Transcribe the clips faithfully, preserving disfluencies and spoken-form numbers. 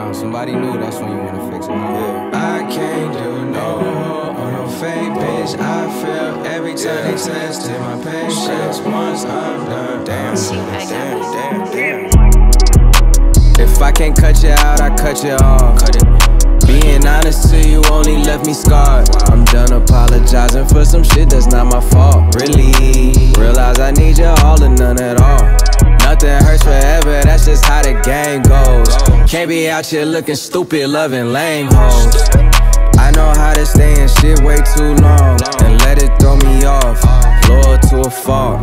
around somebody new, that's when you wanna fix it. Yeah. I can't do no more on no fake bitch. I feel every time they tested my patience. Once I'm done, damn, damn, damn, damn. If I can't cut you out, I cut you off. Cut it. Being honest to you only left me scarred. I'm done apologizing for some shit that's not my fault. Really, realize I need you all and none at all. Nothing hurts forever, that's just how the game goes. Can't be out here looking stupid, loving lame hoes. I know how to stay in shit way too long and let it throw me off. Loyal to a fault.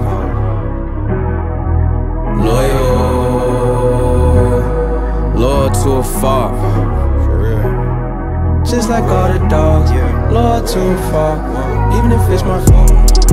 Loyal, loyal to a fault. Just like all the dogs, loyal to a fault, even if it's my fault.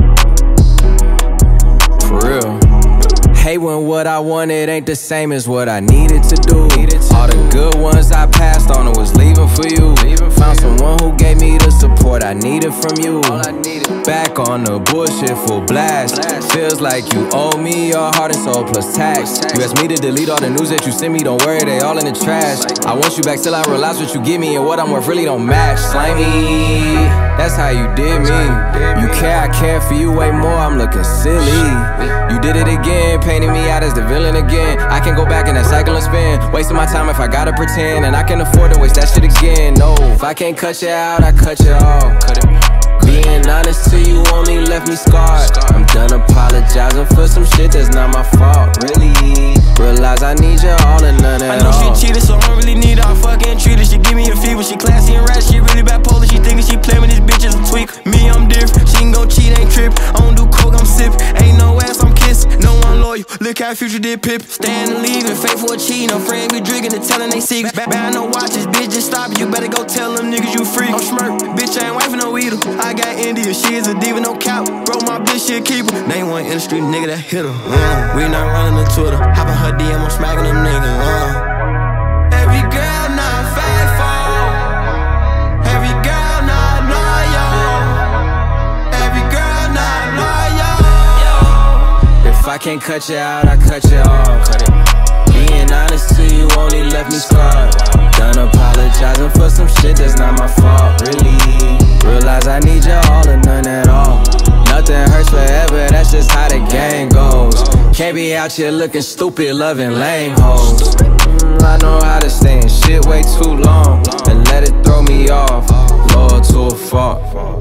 For real. Hate when what I wanted ain't the same as what I needed to do. All the good ones I passed on and was leaving for you. Found someone who gave me the support I needed from you. Back on the bullshit full blast. Feels like you owe me your heart and soul plus tax. You asked me to delete all the news that you sent me, don't worry, they all in the trash. I want you back till I realize what you give me and what I'm worth really don't match. Slimy, that's how you did me. You care, I care for you way more, I'm looking silly. You did it again, painting me out as the villain again. I can go back in that cycle and spin, wasting my time if I gotta pretend, and I can afford to waste that shit again. No, if I can't cut you out, I cut you off. Being honest to you only left me scarred. I'm done apologizing for some shit that's not my fault. Really, realize I need you all and none at all. I know she cheated, so I don't really need her. I fucking treat her. She give me a fever. She classy and rad. She really bipolar. She thinking she play with these bitches. I'm tweak. Me, I'm different. She can go cheat, ain't trip. I don't do coke, I'm sip. Ain't no ass, I'm kiss. No one loyal. Look how Future did Pip. Stand and leave and faithful or cheating. No friend be drinking and telling they secrets. Bad no watches, bitch, just stop it. You better go tell them niggas you free. I'm smirk. Bitch, I ain't wifing no either. I got India, she is a diva, no cap. Bro, my bitch, she a keeper. Name one in the street, nigga that hit her. Uh. We not running the Twitter. Hopping her D M, I'm smacking them niggas. Uh. Every girl not faithful. Every girl not loyal. Every girl not loyal. If I can't cut you out, I cut you off. Cut it. Being honest to you only left me scarred. Done apologizing for some shit that's not my fault. Really, realize I need you all and none at all. Nothing hurts forever, that's just how the game goes. Can't be out here looking stupid, loving lame hoes. mm, I know how to stay in shit way too long and let it throw me off. Loyal to a fault.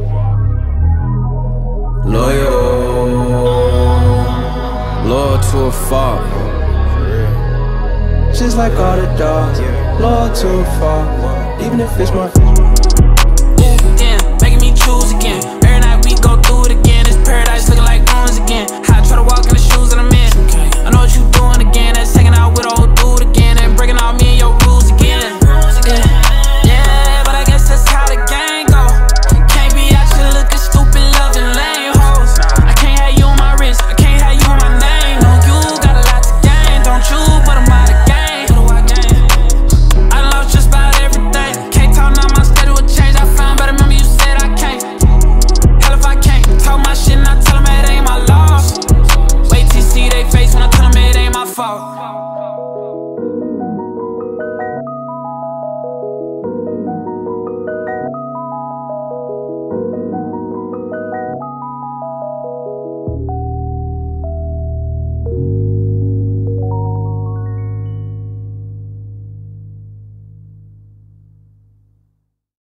Loyal, loyal to a fault. Just like all the dogs, loyal to a fault, even if it's my fault.